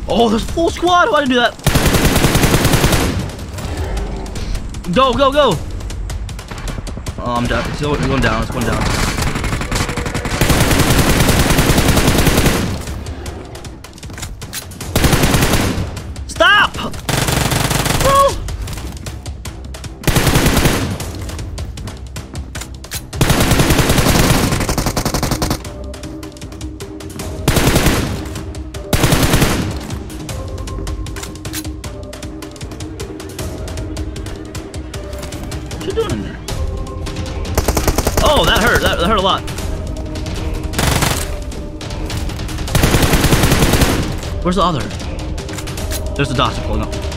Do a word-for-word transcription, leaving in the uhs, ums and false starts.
Oh, there's a full squad. Why did I do that? Go, go, go. Oh, I'm down. It's going down. It's going down. Stop! Bro! What you doing in there? Oh, that hurt. That, that hurt a lot. Where's the other? There's the doctor pulling up.